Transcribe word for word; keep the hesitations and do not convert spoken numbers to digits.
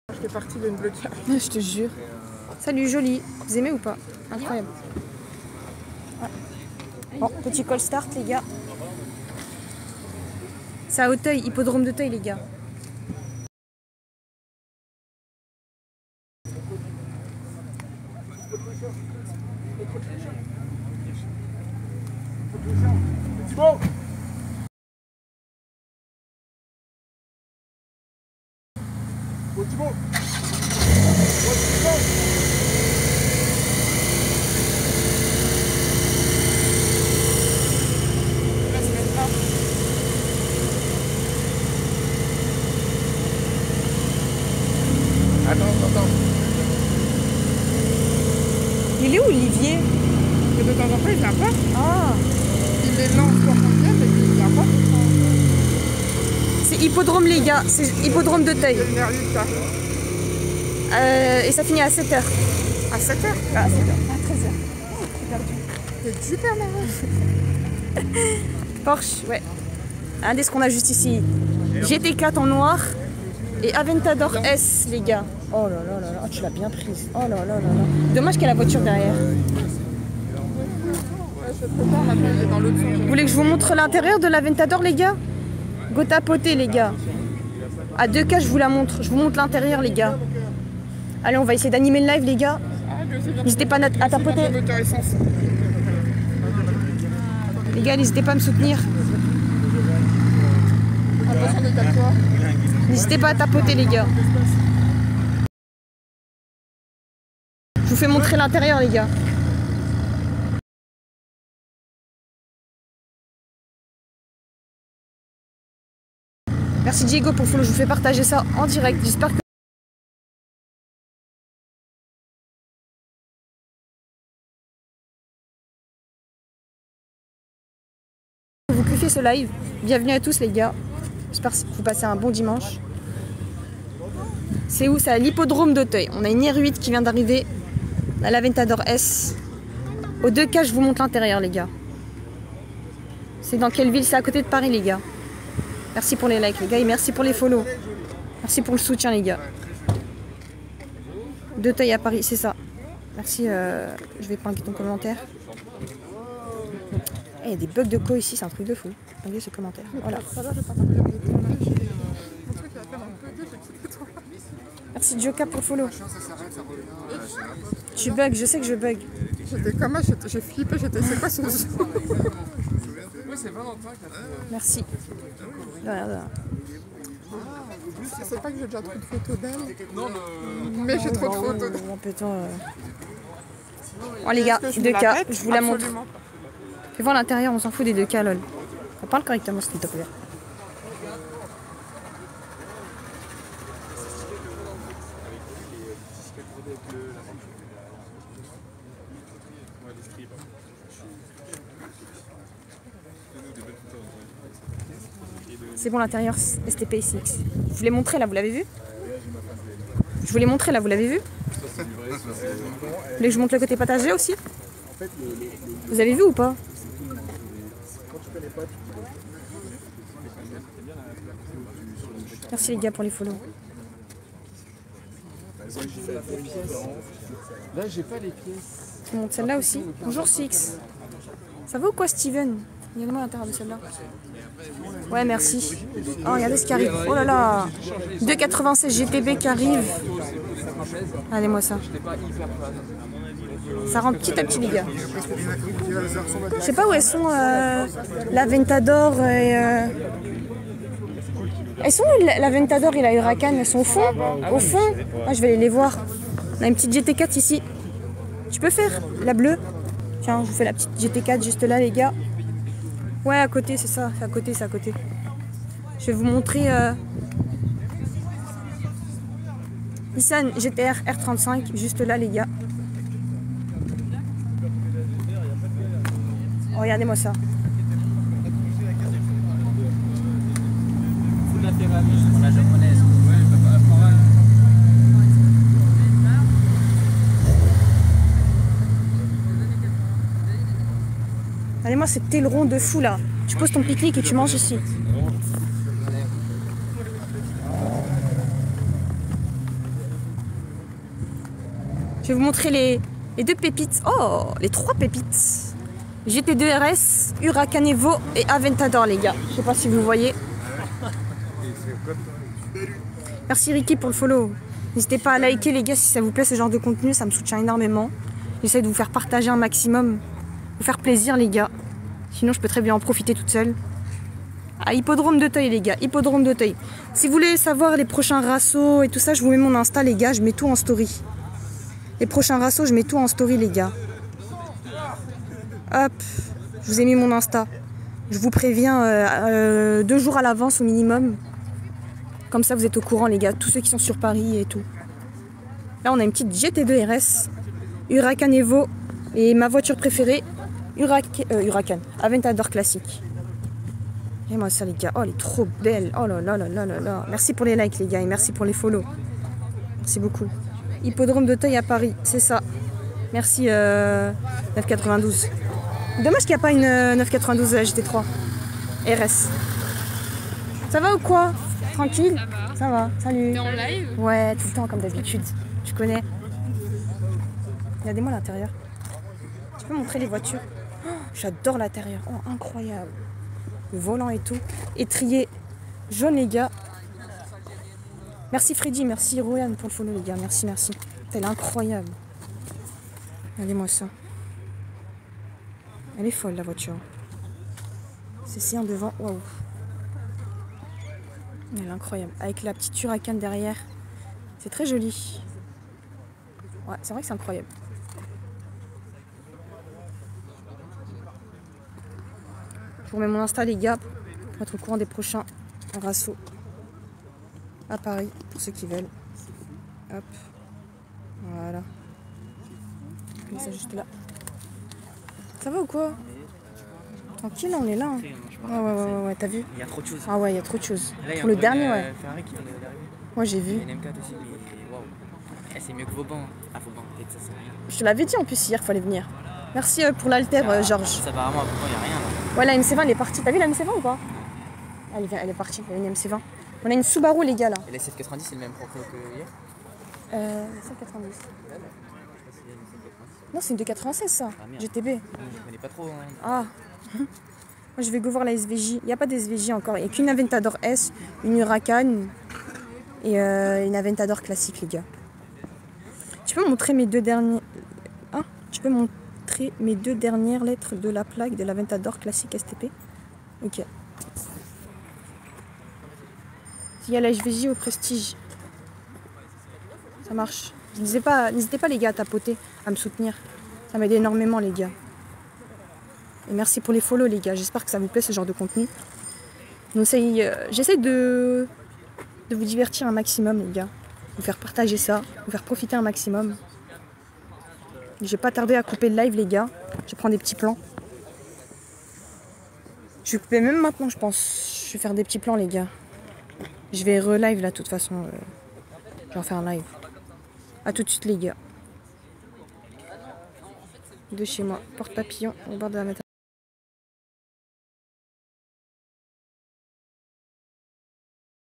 Je fais partie d'une bloqueur. Je te jure. Salut, joli. Vous aimez ou pas? Incroyable. Ouais. Bon, petit call start, les gars. C'est à Auteuil, hippodrome d'Auteuil, les gars. Attends, attends. Il est où, Olivier? Et de temps en temps, il vient pas. Ah. Il est lent pour qu'on vienne, mais il vient pas. C'est hippodrome, les gars. C'est hippodrome d'Auteuil. Il est huit là. Euh, et ça finit à sept heures. À sept heures? Ah, à sept heures. À treize heures. Oh, j'ai perdu. C'est super marrant. Porsche, ouais. Regardez ce qu'on a juste ici. G T quatre en noir et Aventador S, les gars. Oh là là là là, oh, tu l'as bien prise. Oh là là là là. Dommage qu'il y ait la voiture derrière. Ouais, je peux pas, maintenant il est dans l'autre sens. Vous voulez que je vous montre l'intérieur de l'Aventador, les gars? Go tapoter, les gars. À deux K, je vous la montre. Je vous montre l'intérieur, les gars. Allez, on va essayer d'animer le live, les gars. N'hésitez pas à tapoter. Les gars, n'hésitez pas à me soutenir. N'hésitez pas à tapoter, les gars. Je vous fais montrer l'intérieur, les gars. Merci Diego pour le follow. Je vous fais partager ça en direct. J'espère que vous kiffez ce live. Bienvenue à tous, les gars. J'espère que vous passez un bon dimanche. C'est où? C'est à l'hippodrome d'Auteuil. On a une R huit qui vient d'arriver. La l'Aventador S. Aux deux K, je vous montre l'intérieur, les gars. C'est dans quelle ville? C'est à côté de Paris, les gars. Merci pour les likes, les gars, et merci pour les follow. Merci pour le soutien, les gars. D'Auteuil à Paris, c'est ça. Merci, euh, je vais pinguer ton commentaire. Il hey, y a des bugs de co ici, c'est un truc de fou. Pinguer ce commentaire. Voilà. Merci Joka pour le follow. Tu bugs, je sais que je bug. J'étais comme moi, j'ai flippé, j'étais c'est quoi ce jeu? Merci. Voilà, voilà. Je sais pas que j'ai déjà trop de photos d'elle, mais j'ai trop de photos d'elle. Oh, putain, euh... oh les gars, deux K, je vous la montre. Fais voir l'intérieur, on s'en fout des deux K, lol. On parle correctement, s'il te plaît. C'est bon, l'intérieur S T P X. Je vous l'ai montré là, vous l'avez vu? Je vous l'ai montré là, vous l'avez vu? Vous voulez que je montre le côté passager aussi? Vous avez vu ou pas? Merci les gars pour les follow. Là, j'ai pas les pièces. Je montre celle-là aussi. Bonjour Six. Ça va ou quoi, Steven? Regardez-moi l'intérieur de celle-là. Ouais, merci. Oh, regardez ce qui arrive. Oh là là. deux quatre-vingt-seize G T B qui arrive. Regardez-moi ça. Ça rentre petit à petit, les gars. Je sais pas où elles sont, euh, l'Aventador et... Euh... Elles sont où l'Aventador et la Huracan? Elles sont au fond? Au fond? Ah, je vais aller les voir. On a une petite G T quatre ici. Tu peux faire la bleue? Tiens, je vous fais la petite G T quatre juste là, les gars. Ouais, à côté, c'est ça. C'est à côté, c'est à côté. Je vais vous montrer... Euh... Nissan G T R R trente-cinq, juste là, les gars. Oh, regardez-moi ça. La japonaise. Regardez-moi ce aileron de fou là. Tu poses ton pique-nique et tu manges ici. Je vais vous montrer les, les deux pépites. Oh, les trois pépites. G T deux R S, Huracan Evo et Aventador, les gars. Je sais pas si vous voyez. Merci Ricky pour le follow. N'hésitez pas à liker, les gars, si ça vous plaît ce genre de contenu. Ça me soutient énormément. J'essaie de vous faire partager un maximum. Vous faire plaisir, les gars. Sinon, je peux très bien en profiter toute seule. Ah, Hippodrome d'Auteuil, les gars. Hippodrome d'Auteuil. Si vous voulez savoir les prochains rassos et tout ça, je vous mets mon Insta, les gars. Je mets tout en story. Les prochains rassos, je mets tout en story, les gars. Hop. Je vous ai mis mon Insta. Je vous préviens euh, euh, deux jours à l'avance au minimum. Comme ça, vous êtes au courant, les gars. Tous ceux qui sont sur Paris et tout. Là, on a une petite G T deux R S. Huracan Evo. Et ma voiture préférée, Hurac euh, Huracan. Aventador classique. Et moi ça, les gars, oh elle est trop belle. Oh là là là là là là. Merci pour les likes, les gars, et merci pour les follow. Merci beaucoup. Hippodrome d'Auteuil à Paris, c'est ça. Merci euh, neuf quatre-vingt-douze. Dommage qu'il n'y a pas une euh, neuf quatre-vingt-douze G T trois R S. Ça va ou quoi? Tranquille? Ça va, salut. T'es en live? Ouais, tout le temps comme d'habitude. Tu connais. Regardez-moi l'intérieur. Tu peux montrer les voitures? Oh, j'adore l'intérieur. Oh, incroyable. Le volant et tout. Étrier jaune, les gars. Merci Freddy, merci Royan pour le follow, les gars. Merci, merci. Elle est incroyable. Regardez-moi ça. Elle est folle, la voiture. C'est si en devant. Waouh. Elle est incroyable. Avec la petite Huracan derrière. C'est très joli. Ouais, c'est vrai que c'est incroyable. Je vous mets mon Insta, les gars, pour être au courant des prochains rassos à Paris, pour ceux qui veulent. Hop. Voilà. Comme ça, juste là. Ça va ou quoi? Tranquille, on est là. Hein. Ouais, ouais, ouais, ouais, ouais, t'as vu? Il y a trop de choses. Ah ouais, il y a trop de choses. Là, pour le dernier, ouais. Ferrari qui vient d'arriver. Moi, j'ai vu. Il y a une M quatre aussi, mais waouh. Eh, c'est mieux que Vauban. Ah, Vauban, peut-être ça, c'est rien. Je te l'avais dit en plus hier qu'il fallait venir. Merci euh, pour l'alter, euh, Georges. Ça, apparemment, à Vauban, il n'y a rien. Là. Ouais, la M C vingt, elle est partie. T'as vu la M C vingt ou pas? Elle est, elle est partie, il y a une M C vingt. On a une Subaru, les gars, là. Et la S F quatre-vingt-dix, c'est le même propre que hier? Euh, cent quatre-vingt-dix. Non, c'est une deux quatre-vingt-seize, ça. Ah, merde. G T B. Je connais pas trop. Hein. Ah. Moi, je vais go voir la S V J. Il n'y a pas d'S V J encore. Il n'y a qu'une Aventador S, une Huracan et euh, une Aventador classique, les gars. Tu peux montrer mes deux derniers... Hein? Tu peux montrer mes deux dernières lettres de la plaque de l'Aventador classique S T P? Ok. Il y a la S V J au Prestige. Ça marche. N'hésitez pas, n'hésitez pas, les gars, à tapoter, à me soutenir. Ça m'aide énormément, les gars. Et merci pour les follow, les gars. J'espère que ça vous plaît, ce genre de contenu. Euh, J'essaie de, de vous divertir un maximum, les gars. Vous faire partager ça, vous faire profiter un maximum. Je vais pas tarder à couper le live, les gars. Je vais prendre des petits plans. Je vais couper même maintenant, je pense. Je vais faire des petits plans, les gars. Je vais re-live, là, de toute façon. Euh, je vais en faire un live. A tout de suite, les gars. De chez moi. Porte-papillon au bord de la maternité.